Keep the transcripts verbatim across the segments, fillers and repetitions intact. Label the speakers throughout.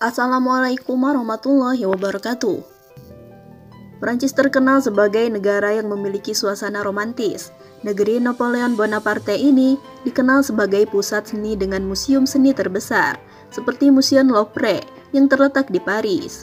Speaker 1: Assalamualaikum warahmatullahi wabarakatuh. Prancis terkenal sebagai negara yang memiliki suasana romantis. Negeri Napoleon Bonaparte ini dikenal sebagai pusat seni dengan museum seni terbesar, seperti Museum Louvre yang terletak di Paris.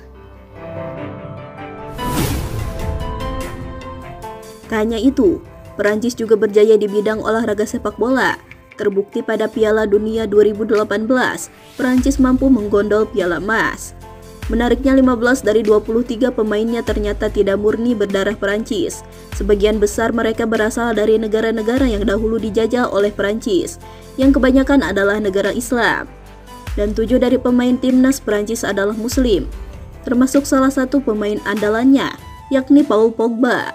Speaker 1: Tak hanya itu, Prancis juga berjaya di bidang olahraga sepak bola. Terbukti pada Piala Dunia dua ribu delapan belas, Prancis mampu menggondol piala emas. Menariknya, lima belas dari dua puluh tiga pemainnya ternyata tidak murni berdarah Prancis. Sebagian besar mereka berasal dari negara-negara yang dahulu dijajah oleh Prancis, yang kebanyakan adalah negara Islam. Dan tujuh dari pemain timnas Prancis adalah Muslim, termasuk salah satu pemain andalannya, yakni Paul Pogba.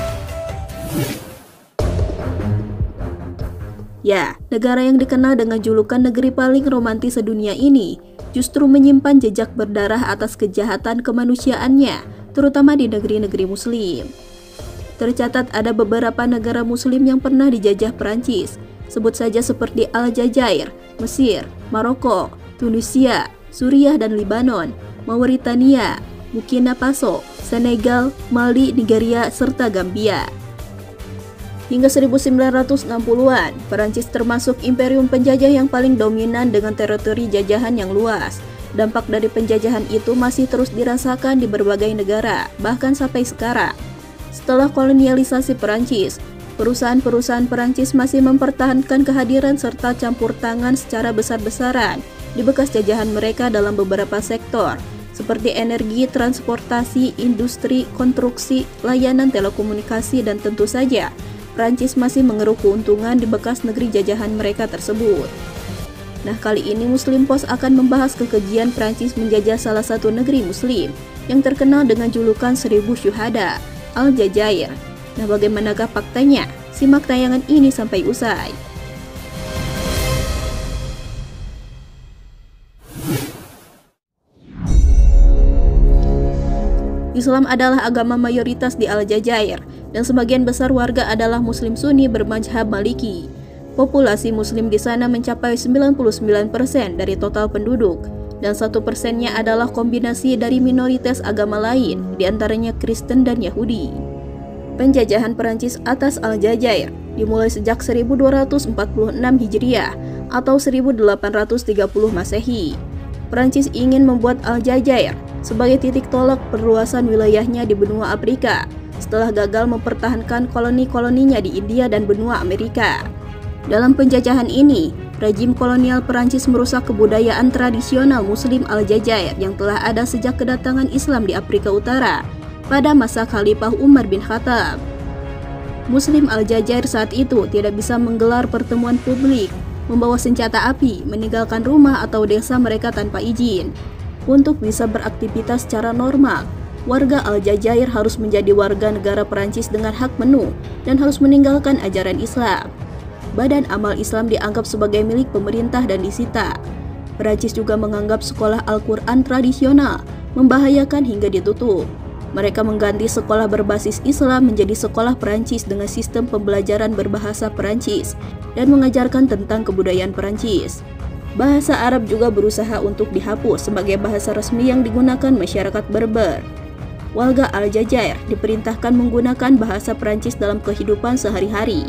Speaker 1: Ya, negara yang dikenal dengan julukan negeri paling romantis sedunia ini justru menyimpan jejak berdarah atas kejahatan kemanusiaannya, terutama di negeri-negeri Muslim. Tercatat ada beberapa negara Muslim yang pernah dijajah Prancis, sebut saja seperti Aljazair, Mesir, Maroko, Tunisia, Suriah dan Libanon, Mauritania, Burkina Faso, Senegal, Mali, Nigeria, serta Gambia. Hingga seribu sembilan ratus enam puluhan, Perancis termasuk imperium penjajah yang paling dominan dengan teritori jajahan yang luas. Dampak dari penjajahan itu masih terus dirasakan di berbagai negara, bahkan sampai sekarang. Setelah kolonialisasi Perancis, perusahaan-perusahaan Perancis masih mempertahankan kehadiran serta campur tangan secara besar-besaran di bekas jajahan mereka dalam beberapa sektor, seperti energi, transportasi, industri, konstruksi, layanan telekomunikasi, dan tentu saja Prancis masih mengeruk keuntungan di bekas negeri jajahan mereka tersebut. Nah, kali ini Muslim Post akan membahas kekejian Prancis menjajah salah satu negeri Muslim yang terkenal dengan julukan Seribu Syuhada, Aljazair. Nah, bagaimanakah faktanya? Simak tayangan ini sampai usai. Islam adalah agama mayoritas di Aljazair, dan sebagian besar warga adalah Muslim Sunni bermadzhab Maliki. Populasi Muslim di sana mencapai sembilan puluh sembilan persen dari total penduduk, dan satu persennya adalah kombinasi dari minoritas agama lain, diantaranya Kristen dan Yahudi. Penjajahan Perancis atas Aljazair dimulai sejak seribu dua ratus empat puluh enam Hijriah atau seribu delapan ratus tiga puluh Masehi. Perancis ingin membuat Aljazair sebagai titik tolak perluasan wilayahnya di benua Afrika setelah gagal mempertahankan koloni-koloninya di India dan benua Amerika. Dalam penjajahan ini, rejim kolonial Perancis merusak kebudayaan tradisional Muslim Aljazair yang telah ada sejak kedatangan Islam di Afrika Utara pada masa Khalifah Umar bin Khattab. Muslim Aljazair saat itu tidak bisa menggelar pertemuan publik, membawa senjata api, meninggalkan rumah atau desa mereka tanpa izin. Untuk bisa beraktivitas secara normal, warga Aljazair harus menjadi warga negara Perancis dengan hak penuh dan harus meninggalkan ajaran Islam. Badan amal Islam dianggap sebagai milik pemerintah dan disita. Perancis juga menganggap sekolah Al-Quran tradisional membahayakan hingga ditutup. Mereka mengganti sekolah berbasis Islam menjadi sekolah Perancis dengan sistem pembelajaran berbahasa Perancis dan mengajarkan tentang kebudayaan Perancis. Bahasa Arab juga berusaha untuk dihapus sebagai bahasa resmi yang digunakan masyarakat Berber. Warga Aljazair diperintahkan menggunakan bahasa Perancis dalam kehidupan sehari-hari.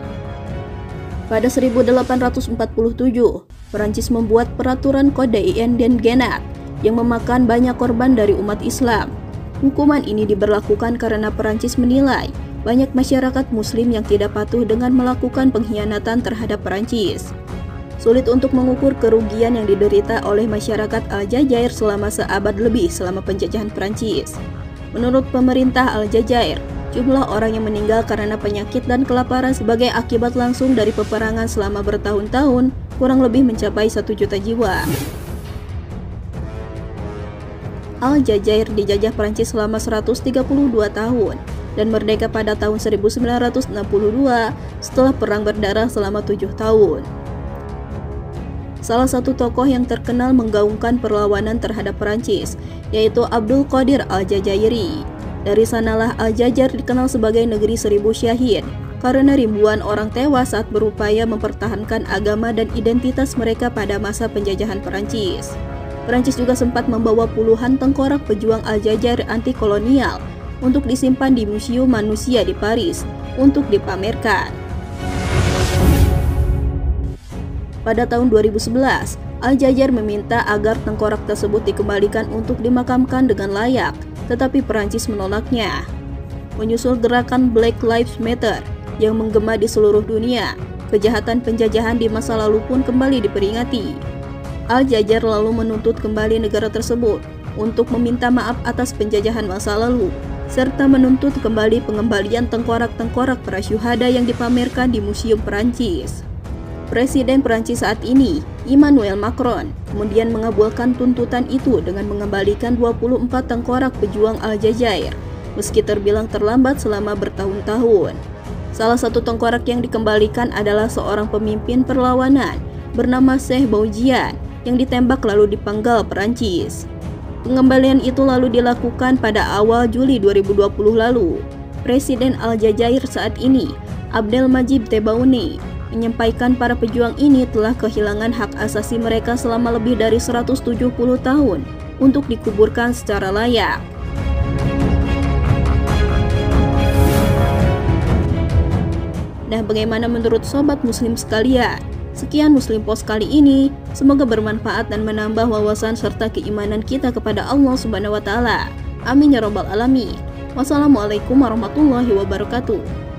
Speaker 1: Pada seribu delapan ratus empat puluh tujuh, Perancis membuat peraturan Kode Indien-Genat yang memakan banyak korban dari umat Islam. Hukuman ini diberlakukan karena Perancis menilai banyak masyarakat Muslim yang tidak patuh dengan melakukan pengkhianatan terhadap Perancis. Sulit untuk mengukur kerugian yang diderita oleh masyarakat Aljazair selama seabad lebih selama penjajahan Perancis. Menurut pemerintah Aljazair, jumlah orang yang meninggal karena penyakit dan kelaparan sebagai akibat langsung dari peperangan selama bertahun-tahun kurang lebih mencapai satu juta jiwa. Aljazair dijajah Perancis selama seratus tiga puluh dua tahun dan merdeka pada tahun seribu sembilan ratus enam puluh dua setelah perang berdarah selama tujuh tahun. Salah satu tokoh yang terkenal menggaungkan perlawanan terhadap Perancis, yaitu Abdul Qadir Al-Jazairi. Dari sanalah Aljazair dikenal sebagai negeri seribu syahid, karena ribuan orang tewas saat berupaya mempertahankan agama dan identitas mereka pada masa penjajahan Perancis. Perancis juga sempat membawa puluhan tengkorak pejuang Aljazair anti kolonial untuk disimpan di Museum Manusia di Paris untuk dipamerkan. Pada tahun dua ribu sebelas, Aljazair meminta agar tengkorak tersebut dikembalikan untuk dimakamkan dengan layak, tetapi Perancis menolaknya. Menyusul gerakan Black Lives Matter yang menggema di seluruh dunia, kejahatan penjajahan di masa lalu pun kembali diperingati. Aljazair lalu menuntut kembali negara tersebut untuk meminta maaf atas penjajahan masa lalu, serta menuntut kembali pengembalian tengkorak-tengkorak para syuhada yang dipamerkan di Museum Perancis. Presiden Perancis saat ini, Emmanuel Macron, kemudian mengabulkan tuntutan itu dengan mengembalikan dua puluh empat tengkorak pejuang Aljazair, meski terbilang terlambat selama bertahun-tahun. Salah satu tengkorak yang dikembalikan adalah seorang pemimpin perlawanan bernama Sheikh Bouziane yang ditembak lalu dipenggal Perancis. Pengembalian itu lalu dilakukan pada awal Juli dua ribu dua puluh lalu. Presiden Aljazair saat ini, Abdelmadjid Tebboune, menyampaikan para pejuang ini telah kehilangan hak asasi mereka selama lebih dari seratus tujuh puluh tahun untuk dikuburkan secara layak. Nah, bagaimana menurut sobat muslim sekalian? Sekian Muslim Post kali ini, semoga bermanfaat dan menambah wawasan serta keimanan kita kepada Allah Subhanahu wa taala. Amin ya rabbal alamin. Wassalamualaikum warahmatullahi wabarakatuh.